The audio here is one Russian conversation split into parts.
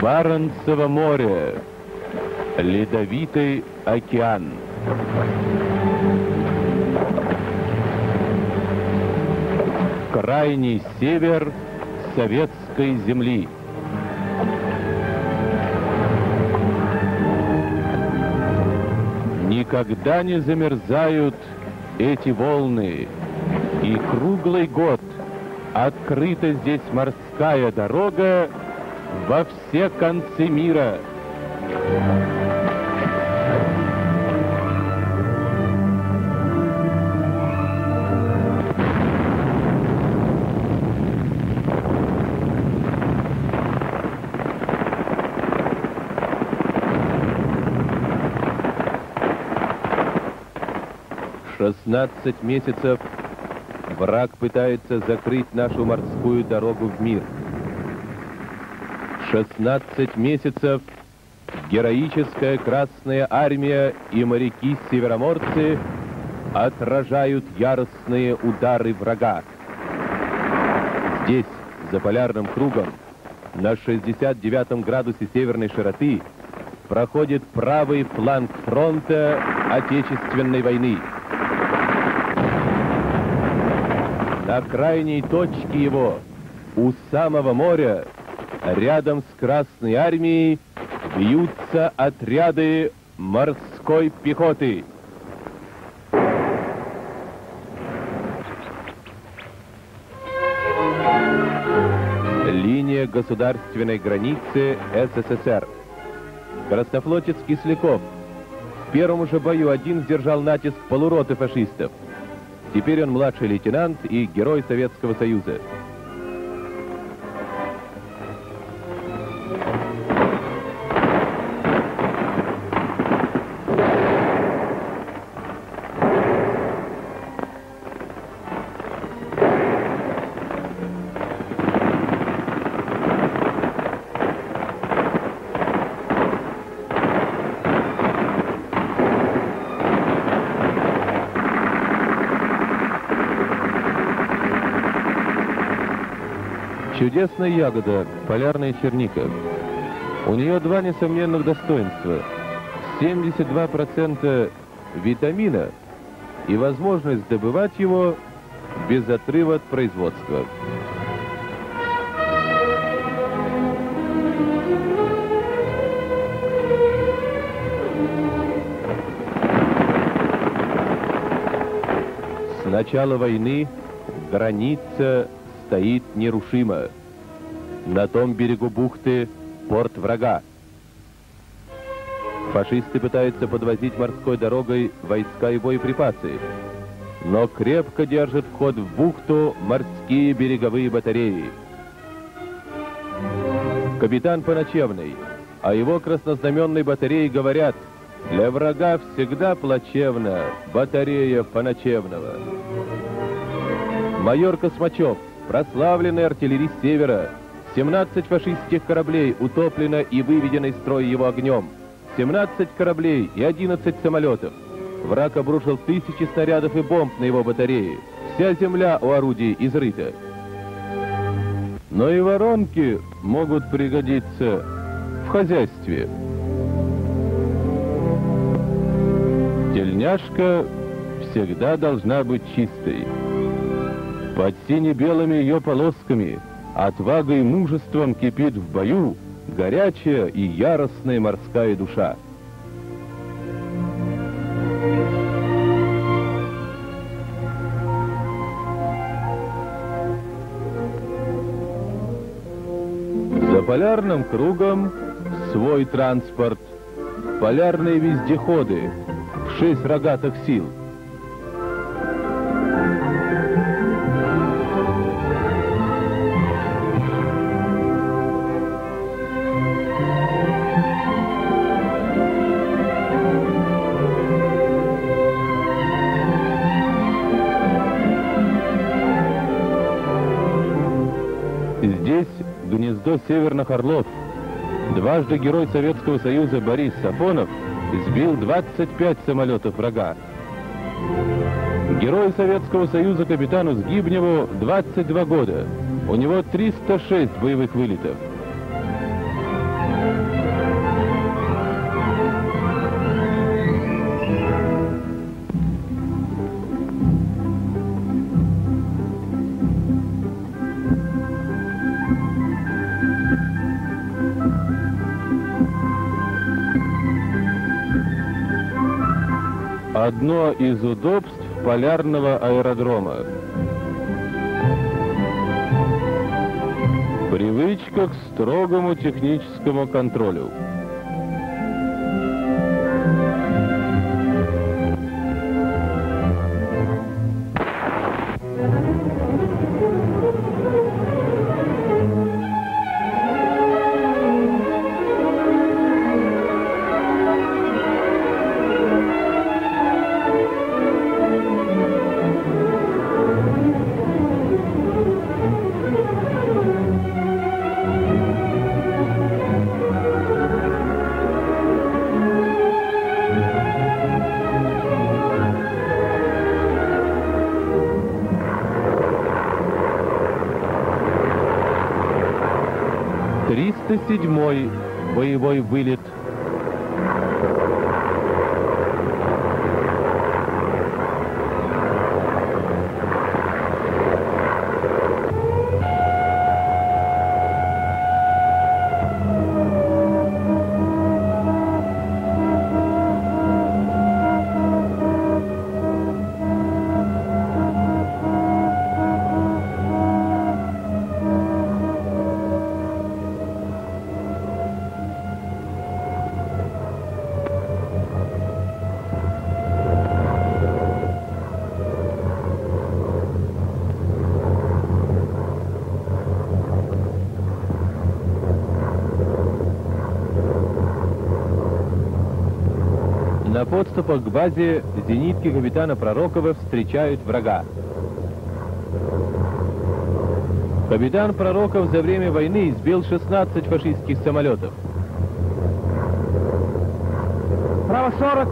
Баренцево море, Ледовитый океан. Крайний север советской земли. Никогда не замерзают эти волны, и круглый год открыта здесь морская дорога во все концы мира. 16 месяцев враг пытается закрыть нашу морскую дорогу в мир. 16 месяцев героическая Красная Армия и моряки-североморцы отражают яростные удары врага. Здесь, за полярным кругом, на 69 градусе северной широты, проходит правый фланг фронта Отечественной войны. На крайней точке его, у самого моря, рядом с Красной Армией, бьются отряды морской пехоты. Линия государственной границы СССР. Краснофлотец Кисляков в первом же бою один сдержал натиск полуроты фашистов. Теперь он младший лейтенант и герой Советского Союза. Чудесная ягода, полярная черника. У нее два несомненных достоинства. 72% витамина и возможность добывать его без отрыва от производства. С начала войны граница стоит нерушимо. На том берегу бухты порт врага. Фашисты пытаются подвозить морской дорогой войска и боеприпасы, но крепко держат вход в бухту морские береговые батареи. Капитан Поночевный о его краснознаменной батарее говорят: для врага всегда плачевна батарея Поночевного. Майор Космачев, прославленный артиллерист Севера, 17 фашистских кораблей утоплено и выведено из строя его огнем, 17 кораблей и 11 самолетов. Враг обрушил 1000 снарядов и бомб на его батареи. Вся земля у орудий изрыта. Но и воронки могут пригодиться в хозяйстве. Тельняшка всегда должна быть чистой. Под сине-белыми ее полосками отвагой и мужеством кипит в бою горячая и яростная морская душа. За полярным кругом свой транспорт, полярные вездеходы в 6 рогатых сил. Здесь гнездо северных орлов. Дважды герой Советского Союза Борис Сафонов сбил 25 самолетов врага. Герой Советского Союза капитану Сгибневу 22 года. У него 306 боевых вылетов. Одно из удобств полярного аэродрома. Привычка к строгому техническому контролю. Седьмой боевой вылет. На подступах к базе зенитки капитана Пророкова встречают врага. Капитан Пророков за время войны сбил 16 фашистских самолетов. Право 40.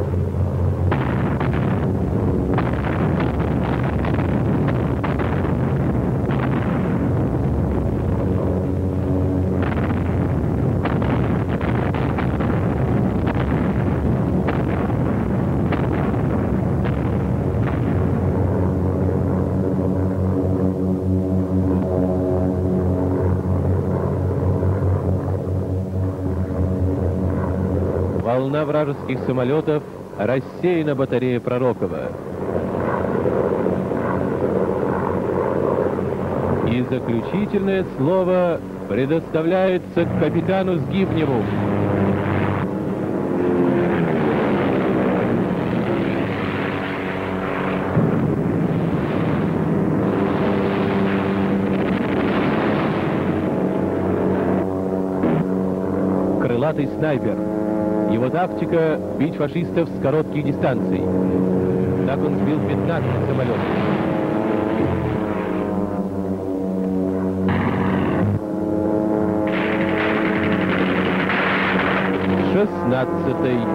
Волна вражеских самолетов рассеяна батарея Пророкова. И заключительное слово предоставляется капитану Сгибневу. Крылатый снайпер. Его тактика — бить фашистов с коротких дистанций. Так он сбил 15 самолетов. Шестнадцатый.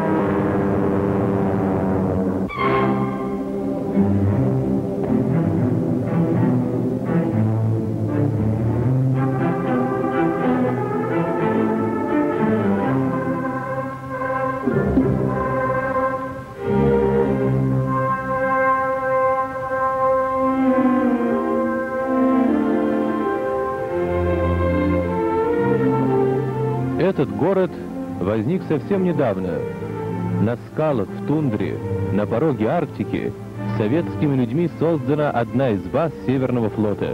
Этот город возник совсем недавно. На скалах, в тундре, на пороге Арктики советскими людьми создана одна из баз Северного флота.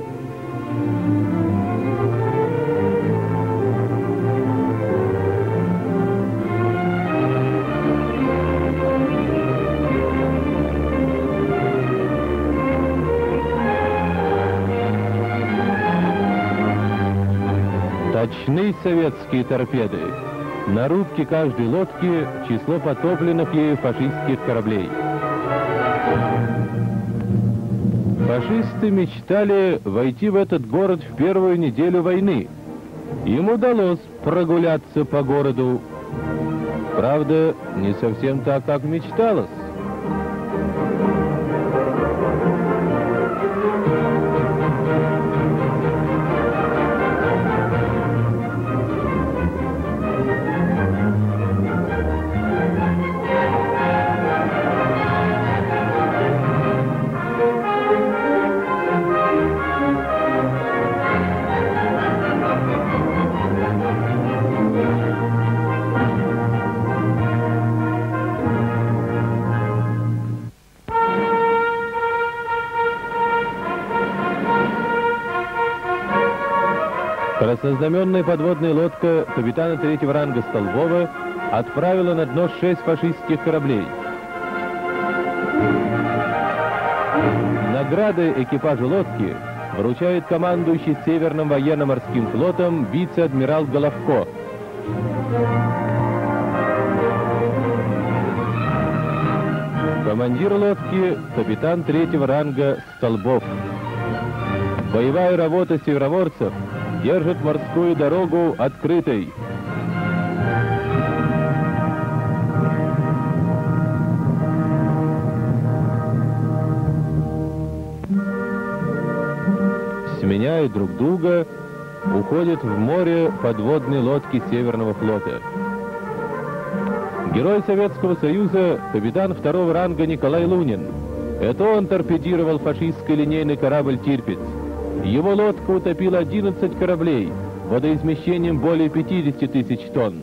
Точны советские торпеды. На рубке каждой лодки число потопленных ею фашистских кораблей. Фашисты мечтали войти в этот город в первую неделю войны. Им удалось прогуляться по городу. Правда, не совсем так, как мечталось. Краснознаменная подводная лодка капитана третьего ранга Столбова отправила на дно 6 фашистских кораблей. Награды экипажу лодки вручает командующий Северным военно-морским флотом вице-адмирал Головко. Командир лодки — капитан третьего ранга Столбов. Боевая работа североморцев держит морскую дорогу открытой. Сменяя друг друга, уходят в море подводные лодки Северного флота. Герой Советского Союза, капитан второго ранга Николай Лунин. Это он торпедировал фашистский линейный корабль «Тирпиц». Его лодка утопила 11 кораблей, водоизмещением более 50 тысяч тонн.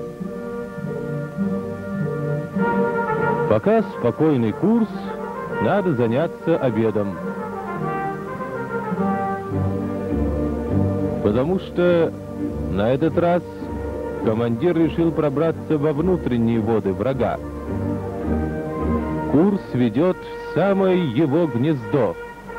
Пока спокойный курс, надо заняться обедом. Потому что на этот раз командир решил пробраться во внутренние воды врага. Курс ведет в самое его гнездо.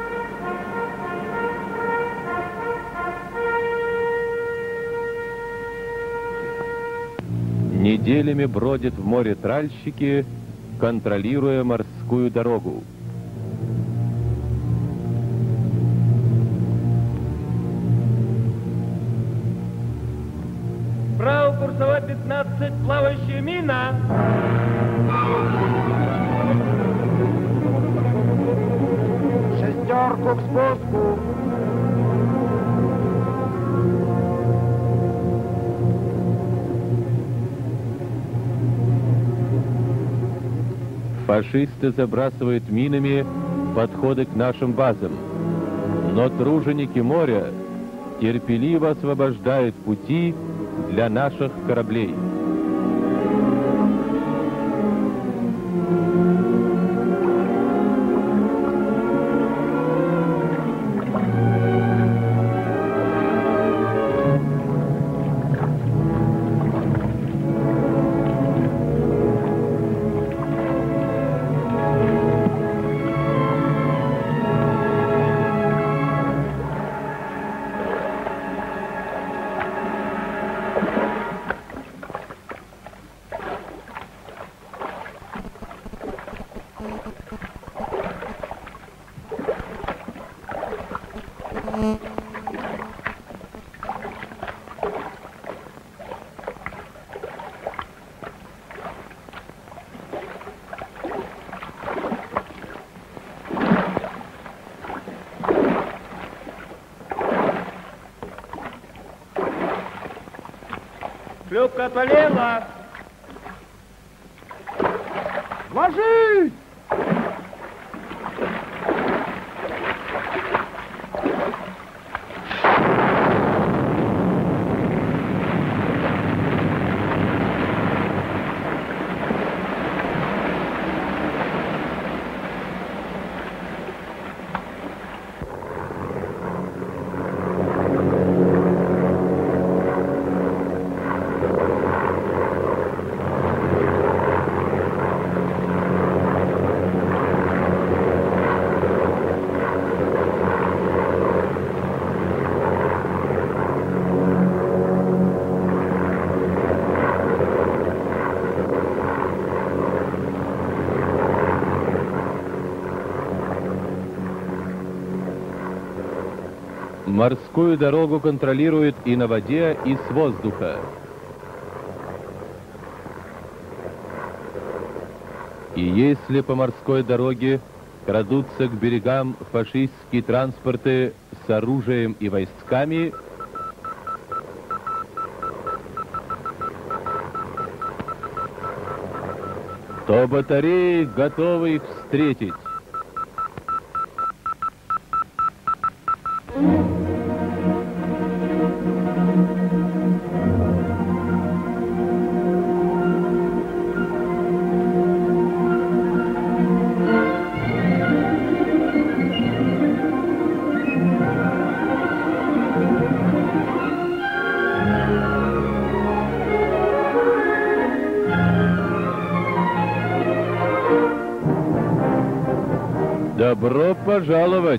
Неделями бродят в море тральщики, контролируя морскую дорогу. Право курсовой 15, плавающая мина. Шестерку к спуску. Фашисты забрасывают минами подходы к нашим базам, но труженики моря терпеливо освобождают пути для наших кораблей. Шлюпка отвалила. Ложись! Морскую дорогу контролируют и на воде, и с воздуха. И если по морской дороге крадутся к берегам фашистские транспорты с оружием и войсками, то батареи готовы их встретить. Добро пожаловать!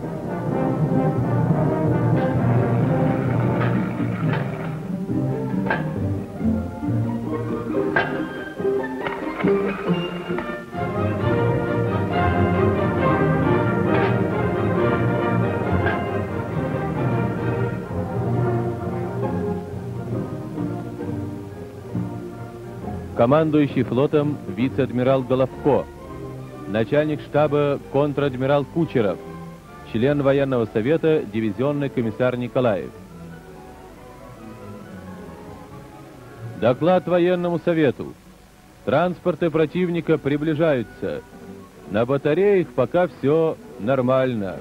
Командующий флотом вице-адмирал Головко, начальник штаба контр-адмирал Кучеров, член военного совета дивизионный комиссар Николаев. Доклад военному совету. Транспорты противника приближаются. На батареях пока все нормально.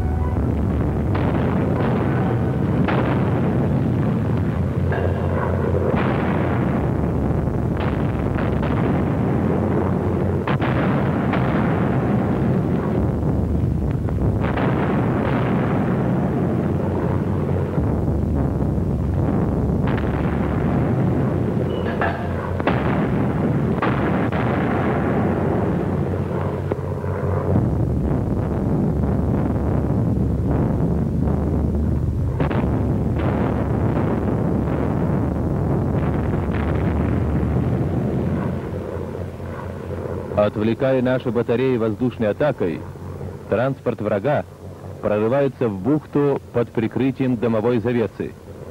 Отвлекая наши батареи воздушной атакой, транспорт врага прорывается в бухту под прикрытием дымовой завесы.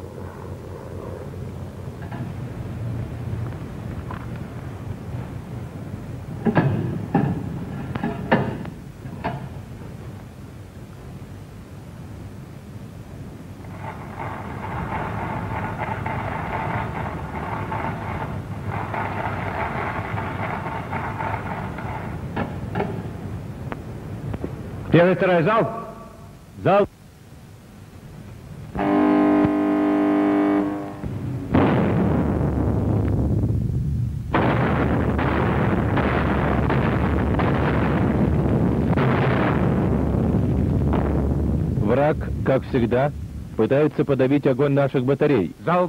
Первый, второй, залп! Залп! Враг, как всегда, пытается подавить огонь наших батарей. Залп!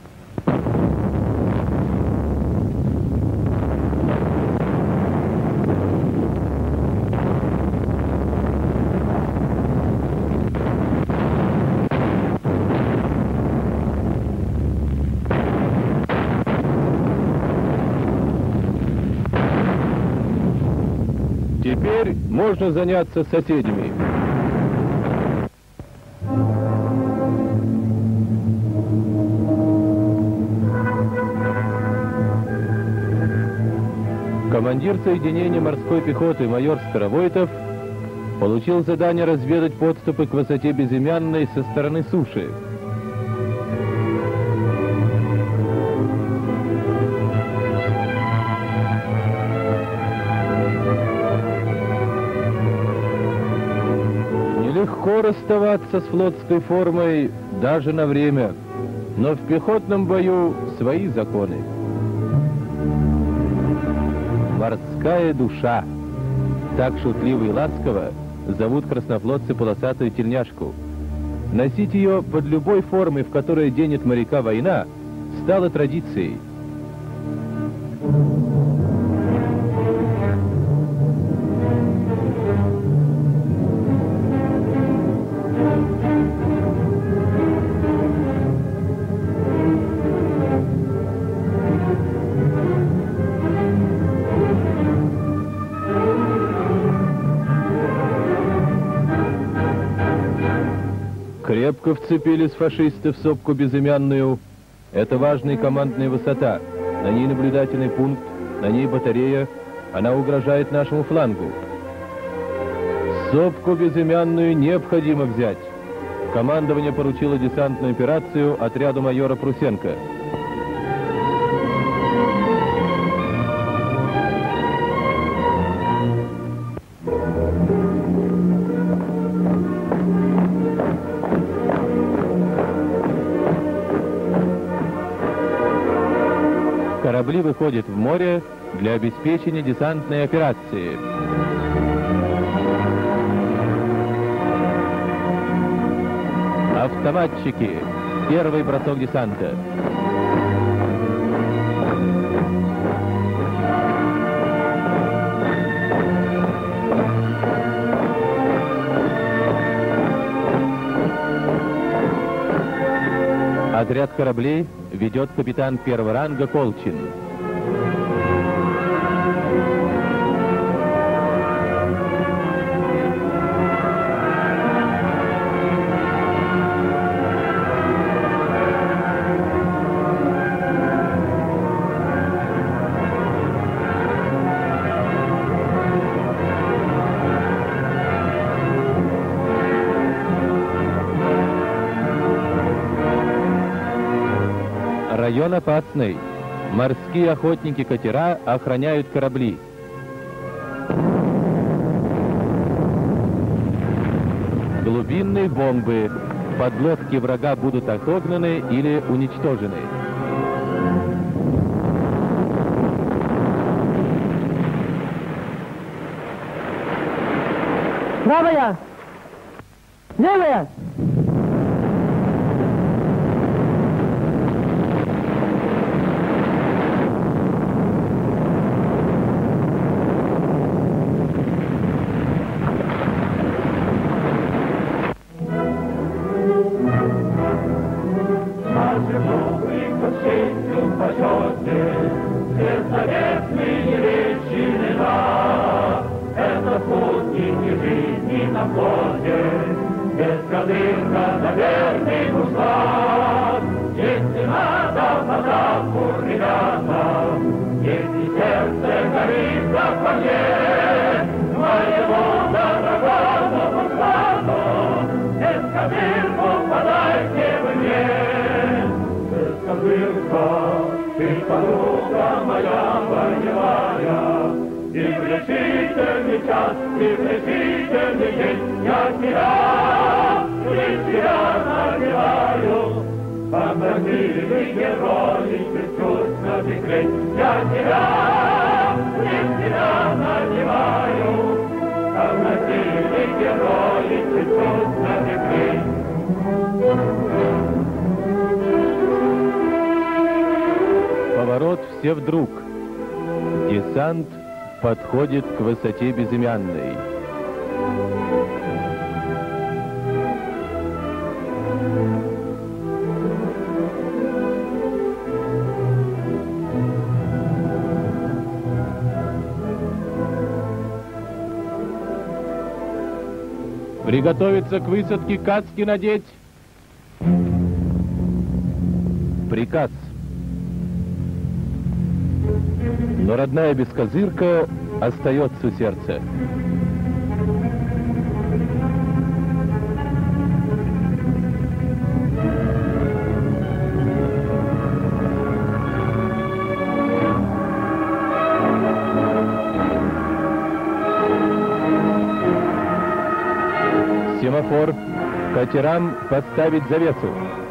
Теперь можно заняться соседями. Командир соединения морской пехоты майор Скоровойтов получил задание разведать подступы к высоте Безымянной со стороны суши. Нелегко расставаться с флотской формой даже на время, но в пехотном бою свои законы. Морская душа. Так шутливо и ласково зовут краснофлотцы полосатую тельняшку. Носить ее под любой формой, в которой денет моряка война, стало традицией. Крепко вцепились фашисты в сопку Безымянную. Это важная командная высота. На ней наблюдательный пункт, на ней батарея. Она угрожает нашему флангу. Сопку Безымянную необходимо взять. Командование поручило десантную операцию отряду майора Прусенко. Корабли выходят в море для обеспечения десантной операции. Автоматчики. Первый бросок десанта. Отряд кораблей ведет капитан первого ранга Колчин. Район опасный. Морские охотники-катера охраняют корабли. Глубинные бомбы. Подлодки врага будут отогнаны или уничтожены. Правая! Левая! Поворот все вдруг. Десант подходит к высоте безымянной. Приготовиться к высадке, каски надеть. Приказ. Но родная бескозырка остается в сердце. Семафор. Катерам поставить завесу.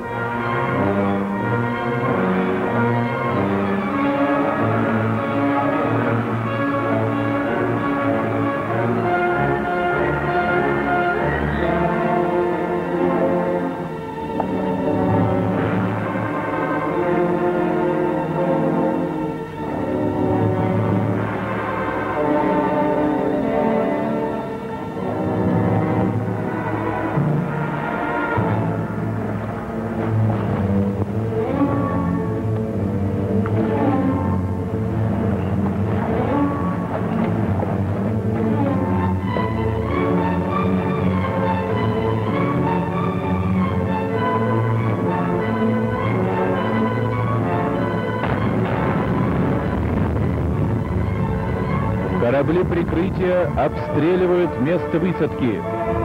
Корабли прикрытия обстреливают место высадки.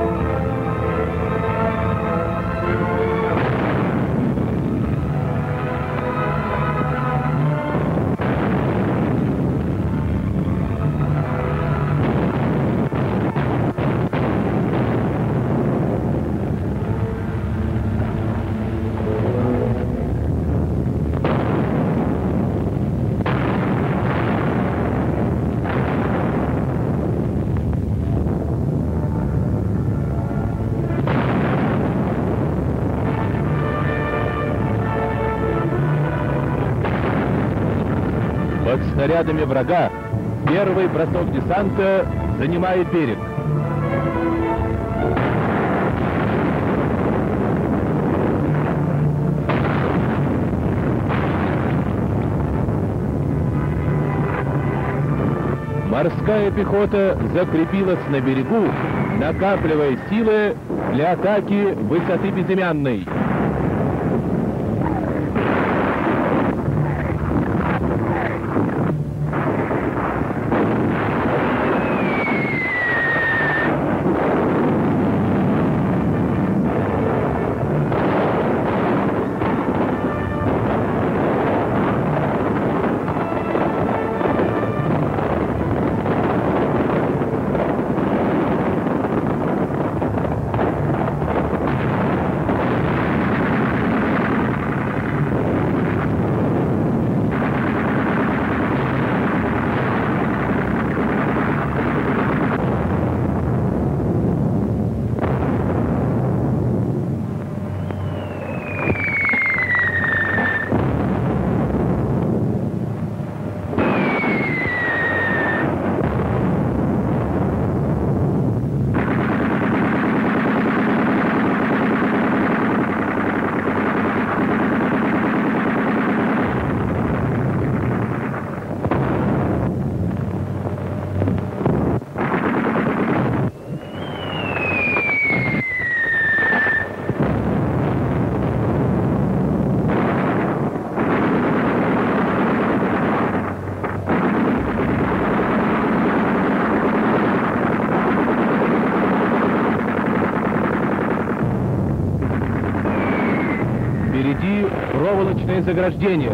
Под снарядами врага первый бросок десанта занимает берег. Морская пехота закрепилась на берегу, накапливая силы для атаки высоты Безымянной. Впереди проволочное заграждение.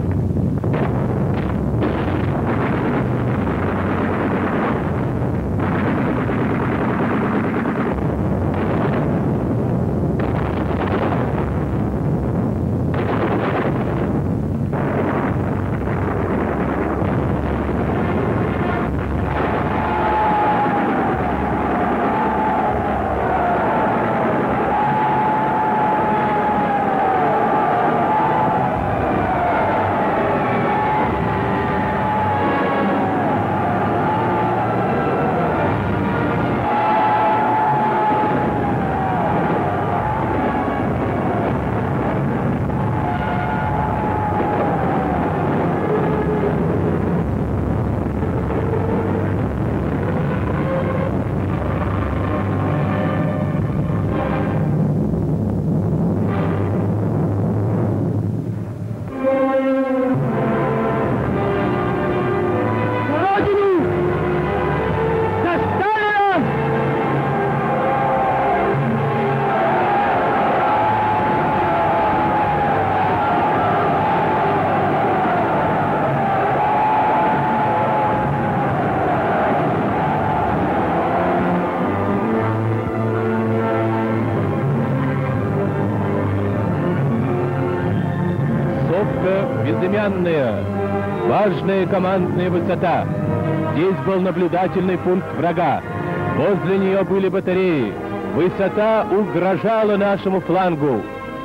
Безымянная, важная командная высота. Здесь был наблюдательный пункт врага. Возле нее были батареи. Высота угрожала нашему флангу.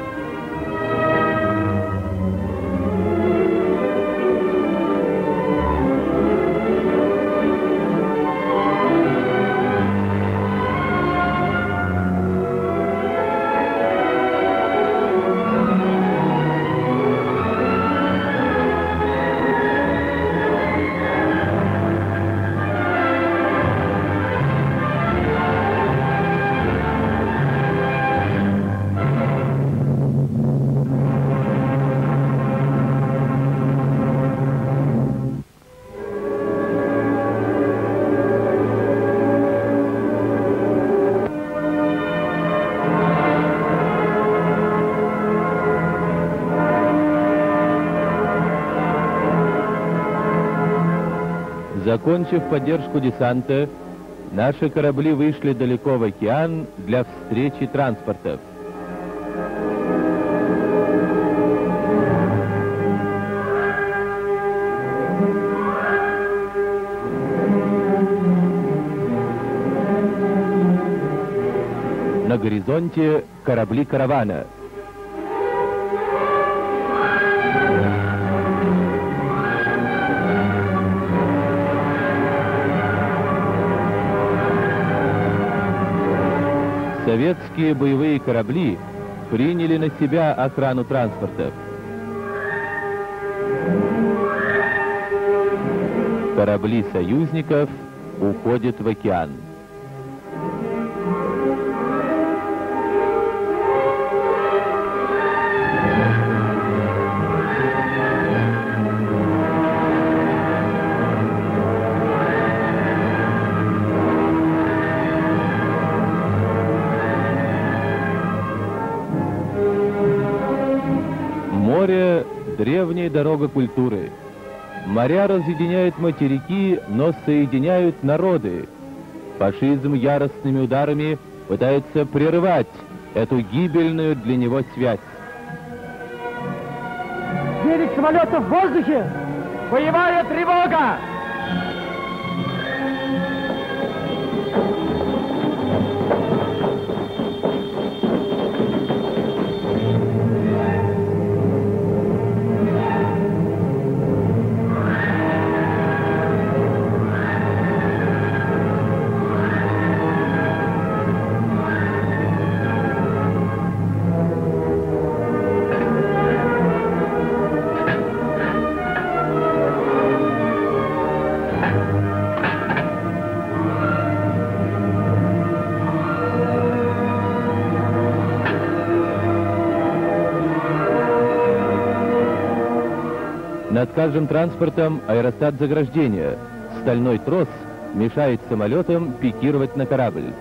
Закончив поддержку десанта, наши корабли вышли далеко в океан для встречи транспортов. На горизонте корабли каравана. Советские боевые корабли приняли на себя охрану транспортов. Корабли союзников уходят в океан. Море — древняя дорога культуры. Моря разъединяют материки, но соединяют народы. Фашизм яростными ударами пытается прервать эту гибельную для него связь. Берег самолета в воздухе! Боевая тревога! Над каждым транспортом аэростат заграждения. Стальной трос мешает самолетам пикировать на корабль.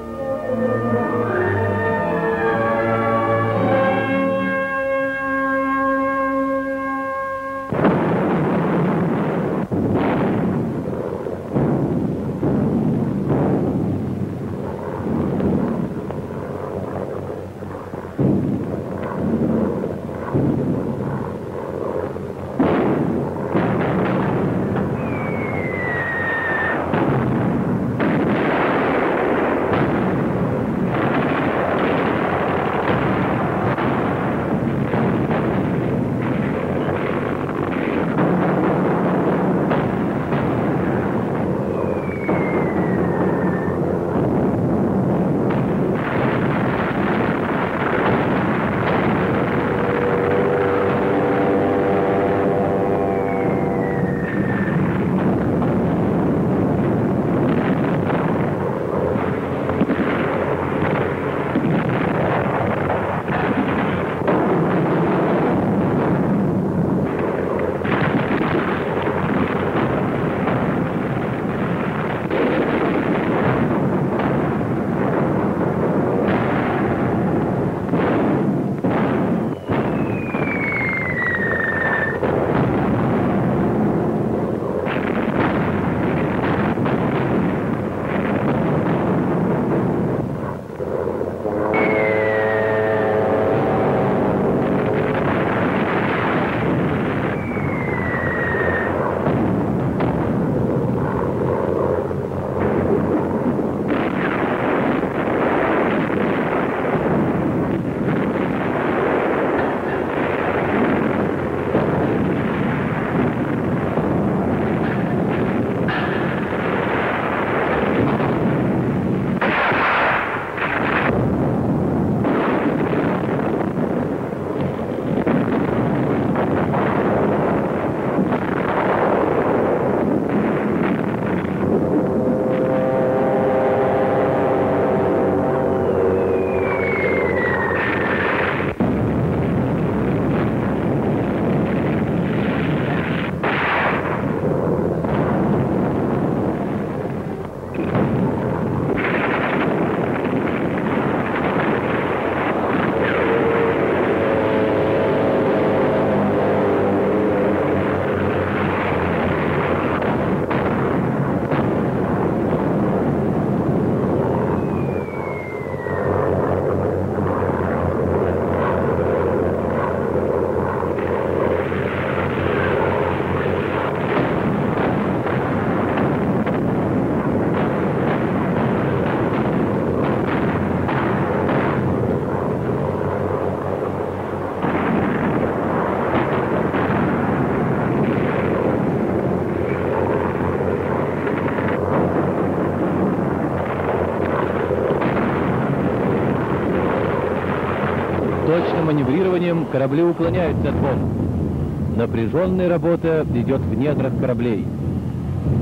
Точным маневрированием корабли уклоняются от волн. Напряженная работа идет в недрах кораблей.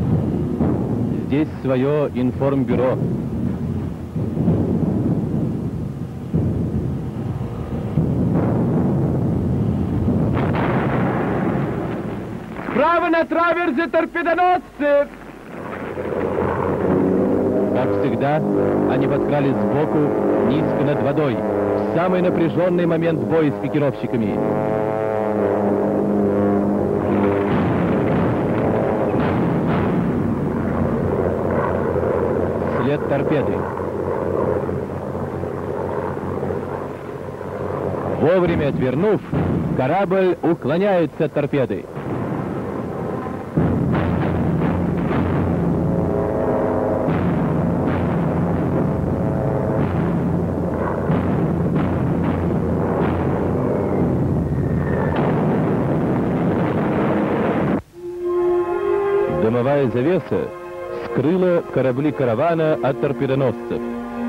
здесь свое информбюро. Справа на траверзе торпедоносцы! Как всегда, они подкрались сбоку, низко над водой, в самый напряженный момент боя с пикировщиками. След торпеды. Вовремя отвернув, корабль уклоняется от торпеды. Дымовая завеса скрыла корабли каравана от торпедоносцев.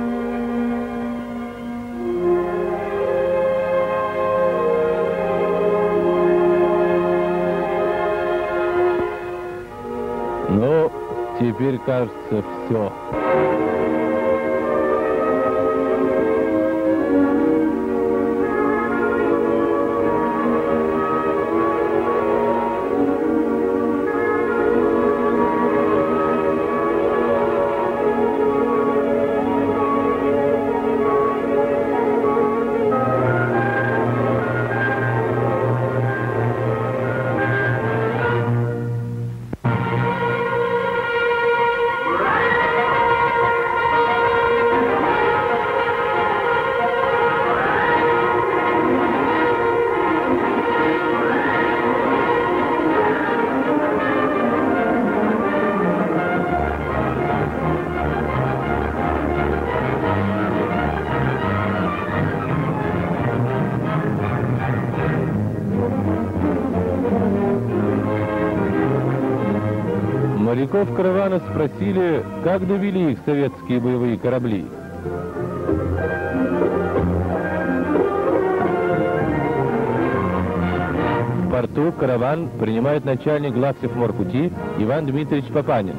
Ну, теперь, кажется, все. Моряков каравана спросили, как довели их советские боевые корабли. В порту караван принимает начальник главсехморпути Иван Дмитриевич Папанин.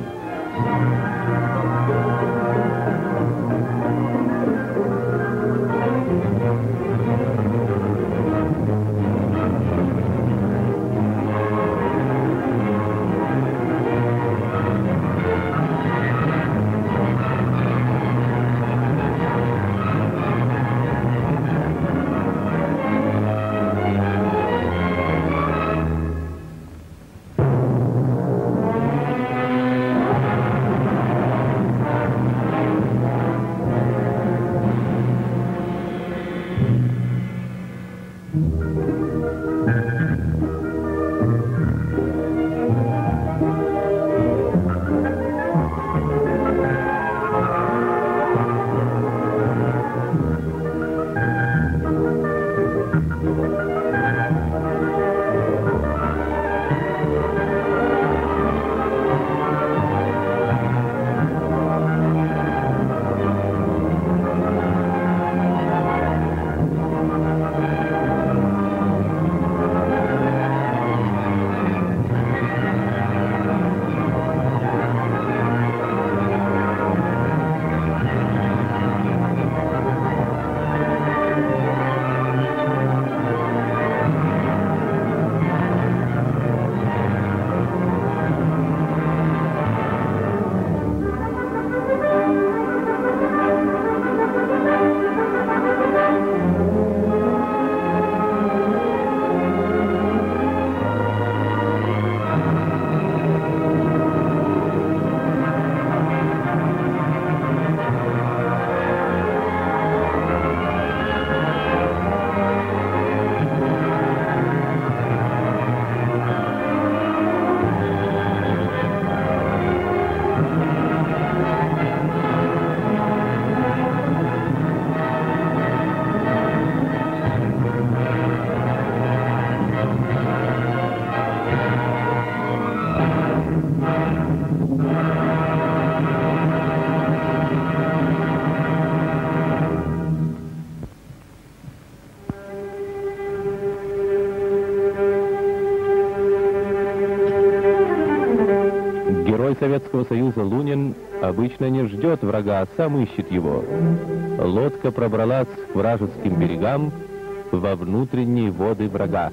Герой Советского Союза Лунин обычно не ждет врага, а сам ищет его. Лодка пробралась к вражеским берегам во внутренние воды врага.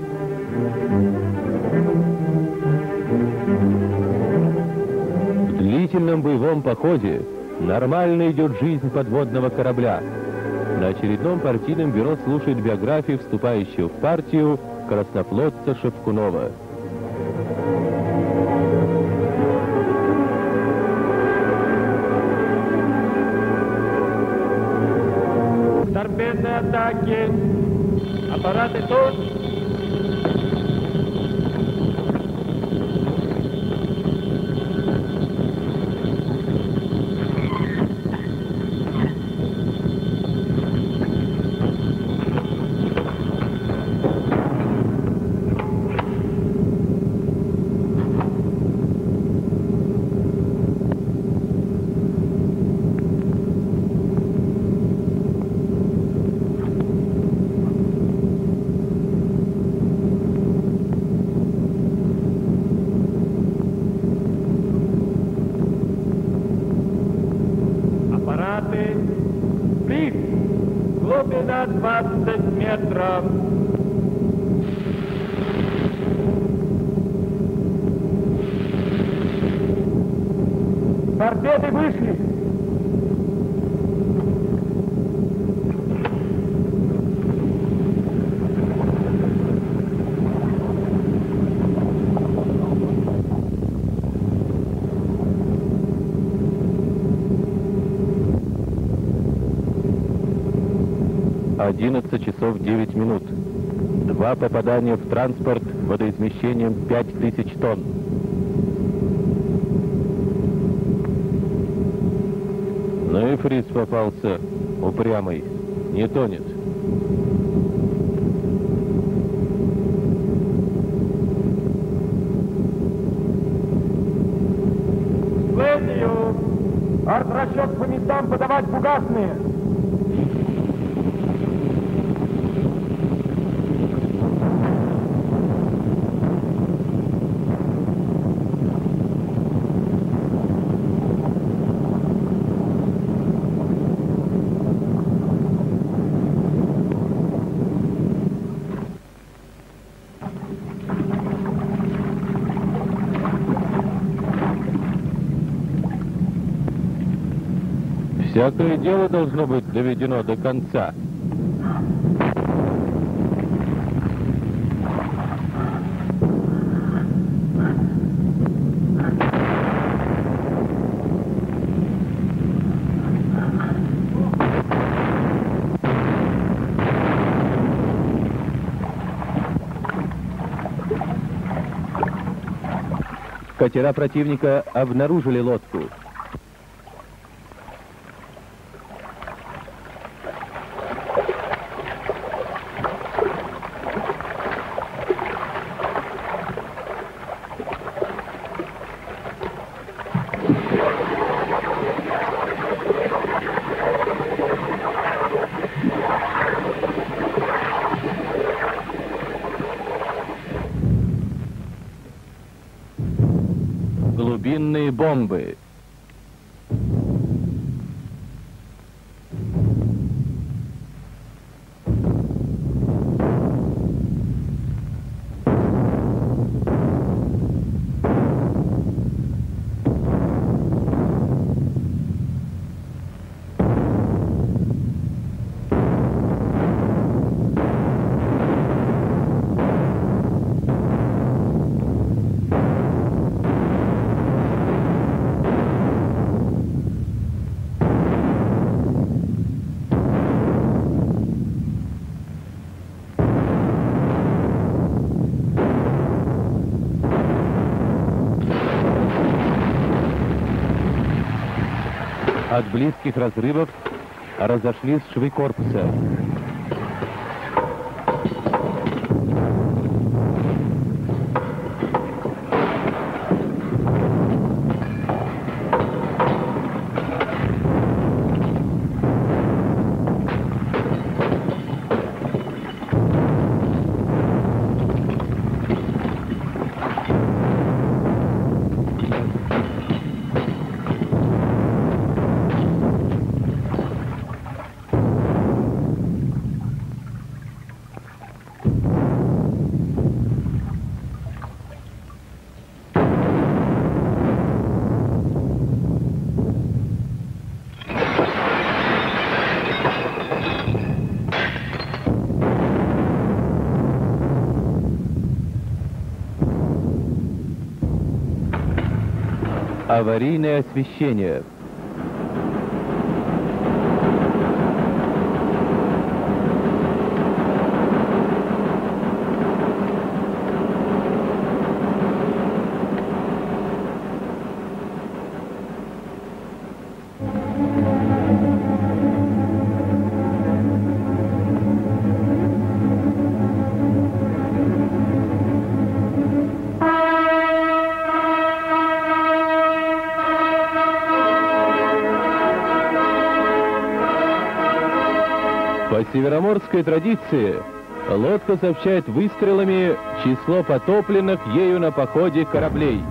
В длительном боевом походе нормально идет жизнь подводного корабля. На очередном партийном бюро слушает биографию вступающего в партию краснофлотца Шевкунова. Торпедные атаки. Аппараты тут. Глубина 20 метров. Торпеды вышли. «11 часов 9 минут. 2 попадания в транспорт водоизмещением 5000 тонн. Ну и фриц попался, упрямый, не тонет. Сплетью! Артрасчет по местам подавать фугасные! Всякое дело должно быть доведено до конца. Катера противника обнаружили лодку. Глубинные бомбы. От близких разрывов разошлись швы корпуса. Аварийное освещение. По североморской традиции лодка сообщает выстрелами число потопленных ею на походе кораблей.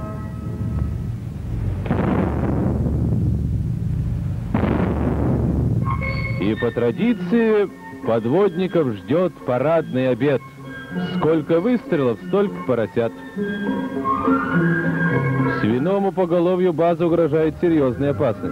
И по традиции подводников ждет парадный обед. Сколько выстрелов, столько поросят. Свиному поголовью базы угрожает серьезная опасность.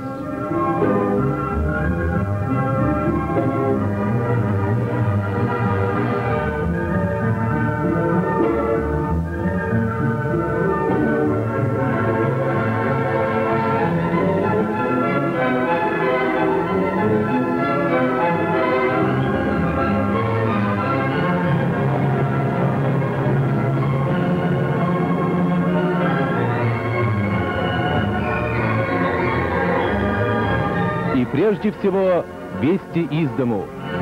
И прежде всего вести из дому.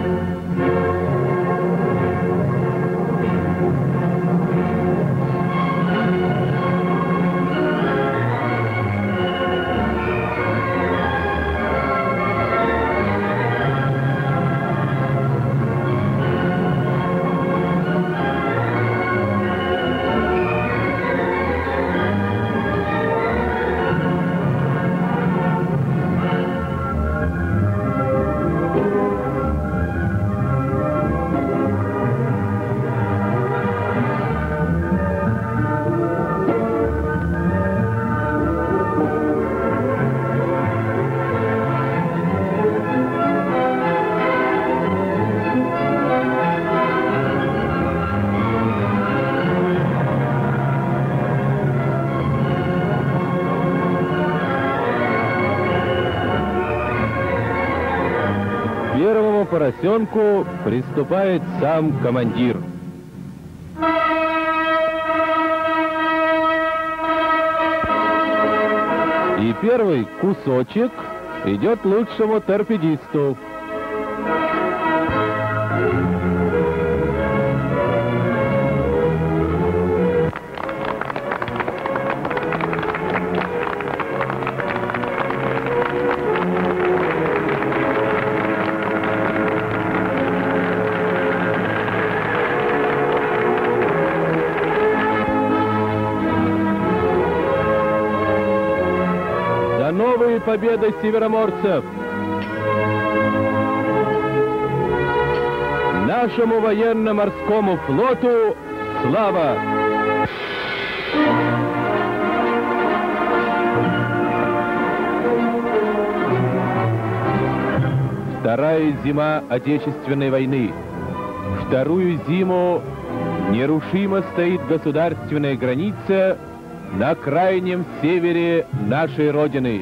К первому поросенку приступает сам командир. И первый кусочек идет лучшему торпедисту. Новые победы североморцев! Нашему военно-морскому флоту слава! Вторая зима Отечественной войны. Вторую зиму нерушимо стоит государственная граница на крайнем севере нашей Родины.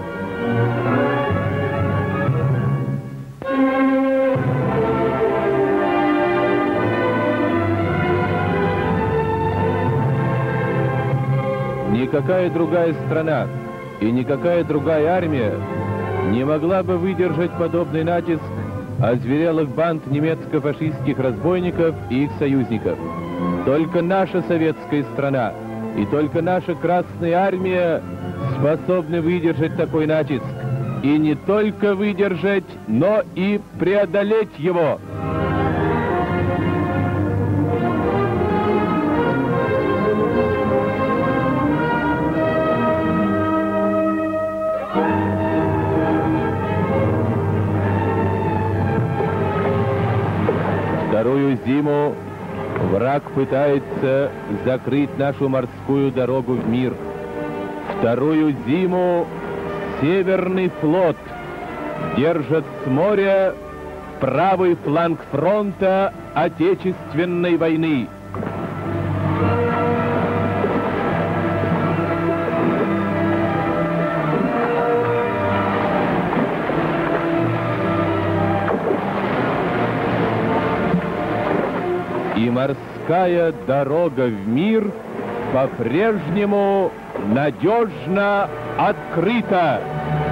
Никакая другая страна и никакая другая армия не могла бы выдержать подобный натиск озверелых банд немецко-фашистских разбойников и их союзников. Только наша советская страна и только наша Красная Армия способны выдержать такой натиск. И не только выдержать, но и преодолеть его. Вторую зиму враг пытается закрыть нашу морскую дорогу в мир. Вторую зиму Северный флот держит с моря правый фланг фронта Отечественной войны. морская дорога в мир по-прежнему надежно открыта.